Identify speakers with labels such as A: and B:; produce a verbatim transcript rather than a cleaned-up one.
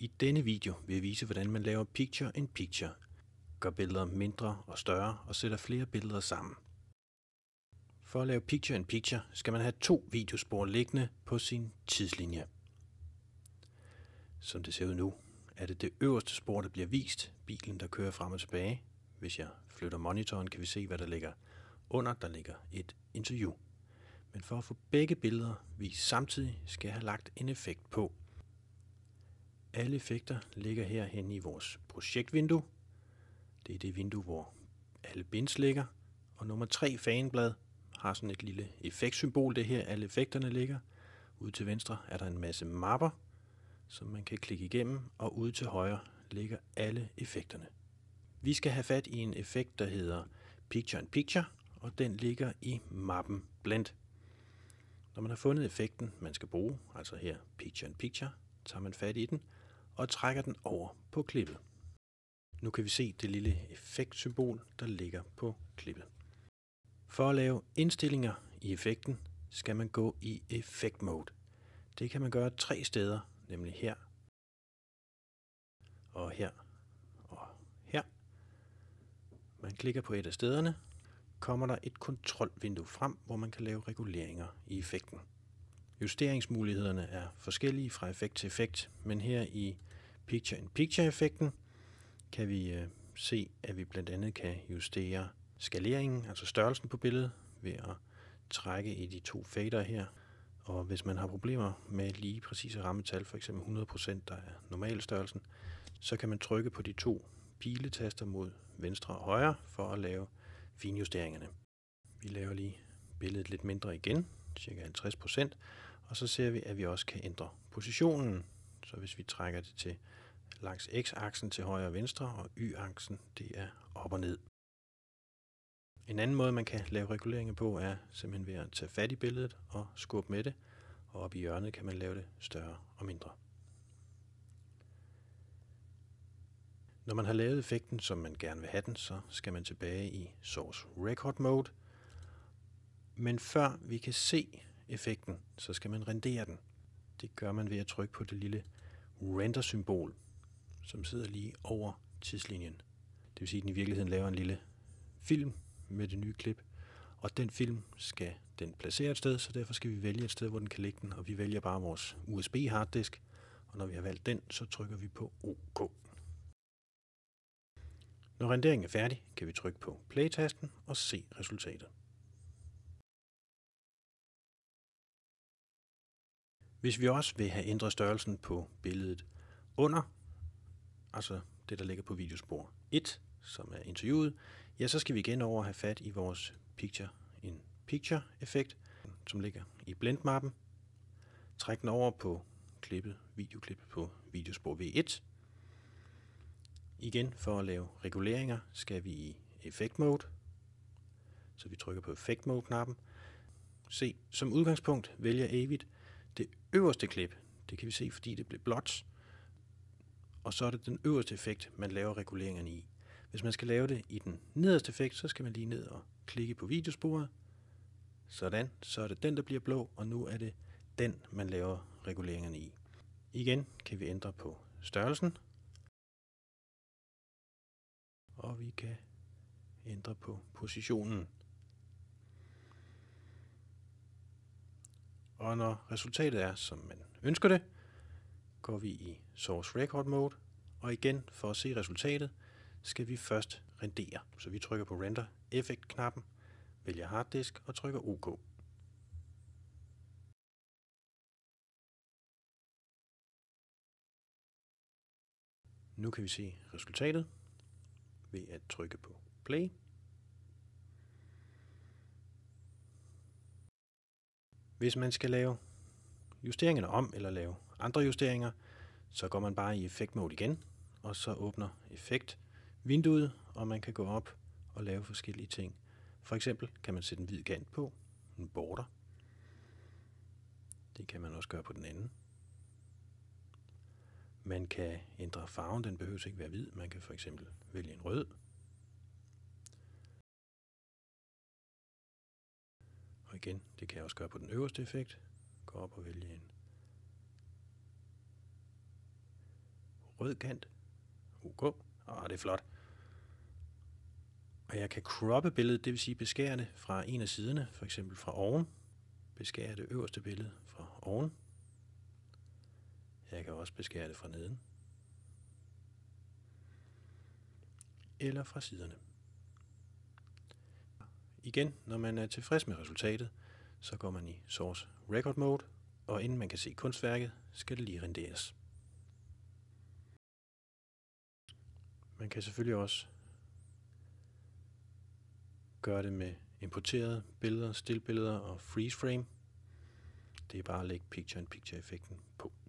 A: I denne video vil jeg vise, hvordan man laver picture-in-picture, gør billeder mindre og større og sætter flere billeder sammen. For at lave picture-in-picture skal man have to videospor liggende på sin tidslinje. Som det ser ud nu, er det det øverste spor, der bliver vist, bilen der kører frem og tilbage. Hvis jeg flytter monitoren, kan vi se, hvad der ligger under. Der ligger et interview. Men for at få begge billeder vist samtidig, skal jeg have lagt en effekt på. Alle effekter ligger herhen i vores projektvindue. Det er det vindue, hvor alle bins ligger. Og nummer tre faneblad har sådan et lille effektsymbol. Det er her, alle effekterne ligger. Ude til venstre er der en masse mapper, som man kan klikke igennem. Og ude til højre ligger alle effekterne. Vi skal have fat i en effekt, der hedder Picture-in-Picture, og den ligger i mappen Blend. Når man har fundet effekten, man skal bruge, altså her Picture-in-Picture, tager man fat i den og trækker den over på klippet. Nu kan vi se det lille effektsymbol, der ligger på klippet. For at lave indstillinger i effekten, skal man gå i Effect Mode. Det kan man gøre tre steder, nemlig her, og her, og her. Man klikker på et af stederne, kommer der et kontrolvindue frem, hvor man kan lave reguleringer i effekten. Justeringsmulighederne er forskellige fra effekt til effekt, men her i Picture-in-Picture-effekten kan vi øh, se, at vi blandt andet kan justere skaleringen, altså størrelsen på billedet, ved at trække i de to fader her. Og hvis man har problemer med lige præcise rammetal, f.eks. hundrede procent, der er normalstørrelsen, så kan man trykke på de to piletaster mod venstre og højre for at lave finjusteringerne. Vi laver lige billedet lidt mindre igen, cirka halvtreds procent, og så ser vi, at vi også kan ændre positionen. Så hvis vi trækker det til langs x-aksen til højre og venstre, og y-aksen, det er op og ned. En anden måde, man kan lave reguleringer på, er simpelthen ved at tage fat i billedet og skubbe med det, og oppe i hjørnet kan man lave det større og mindre. Når man har lavet effekten, som man gerne vil have den, så skal man tilbage i Source Record Mode. Men før vi kan se effekten, så skal man rendere den. Det gør man ved at trykke på det lille render-symbol, som sidder lige over tidslinjen. Det vil sige, at den i virkeligheden laver en lille film med det nye klip, og den film skal den placere et sted, så derfor skal vi vælge et sted, hvor den kan ligge den, og vi vælger bare vores U S B harddisk, og når vi har valgt den, så trykker vi på OK. Når renderingen er færdig, kan vi trykke på play-tasten og se resultatet. Hvis vi også vil have ændret størrelsen på billedet under, altså det der ligger på videospor et, som er interviewet, ja, så skal vi igen over have fat i vores Picture-in-Picture-effekt, som ligger i Blend-mappen. Træk den over på klippet, videoklippet på videospor V et. Igen, for at lave reguleringer, skal vi i Effect Mode, så vi trykker på Effect Mode-knappen. Se, som udgangspunkt vælger Avid det øverste klip. Det kan vi se, fordi det blev blåt. Og så er det den øverste effekt, man laver reguleringerne i. Hvis man skal lave det i den nederste effekt, så skal man lige ned og klikke på videosporet. Sådan, så er det den, der bliver blå, og nu er det den, man laver reguleringerne i. Igen kan vi ændre på størrelsen. Og vi kan ændre på positionen. Og når resultatet er, som man ønsker det, går vi i Source Record Mode, og igen for at se resultatet, skal vi først rendere. Så vi trykker på Render Effect-knappen, vælger harddisk og trykker OK. Nu kan vi se resultatet ved at trykke på Play. Hvis man skal lave justeringerne om eller lave andre justeringer, så går man bare i Effect Mode igen, og så åbner Effekt vinduet, og man kan gå op og lave forskellige ting. For eksempel kan man sætte en hvid kant på, en border. Det kan man også gøre på den anden. Man kan ændre farven, den behøver ikke være hvid. Man kan for eksempel vælge en rød. Og igen, det kan jeg også gøre på den øverste effekt. Gå op og vælge en rød kant. Ok. Ah, det er flot. Og jeg kan croppe billedet, det vil sige beskære det fra en af siderne, for eksempel fra oven. Beskære det øverste billede fra oven. Jeg kan også beskære det fra neden. Eller fra siderne. Igen, når man er tilfreds med resultatet, så går man i Source Record Mode, og inden man kan se kunstværket, skal det lige renderes. Man kan selvfølgelig også gøre det med importerede billeder, stillbilleder og freeze frame. Det er bare at lægge picture-in-picture effekten på.